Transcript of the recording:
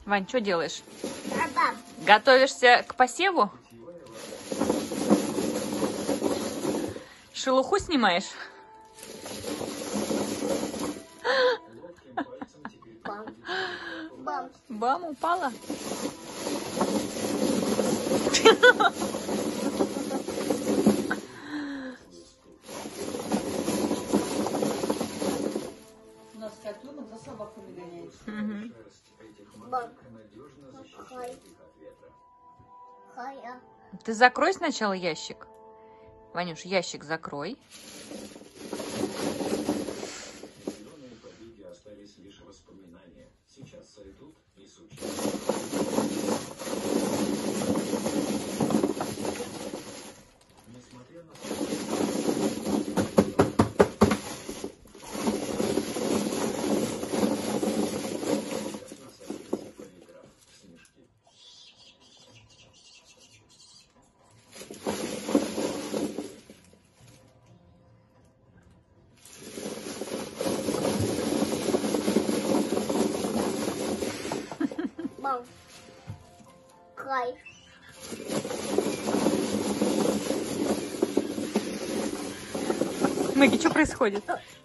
Вань, что делаешь? Готовишься к посеву? Шелуху снимаешь? Бам, упала? У нас котенок за собаками гоняется. Ты закрой сначала ящик. Ванюш, ящик закрой. Мэгги, что происходит?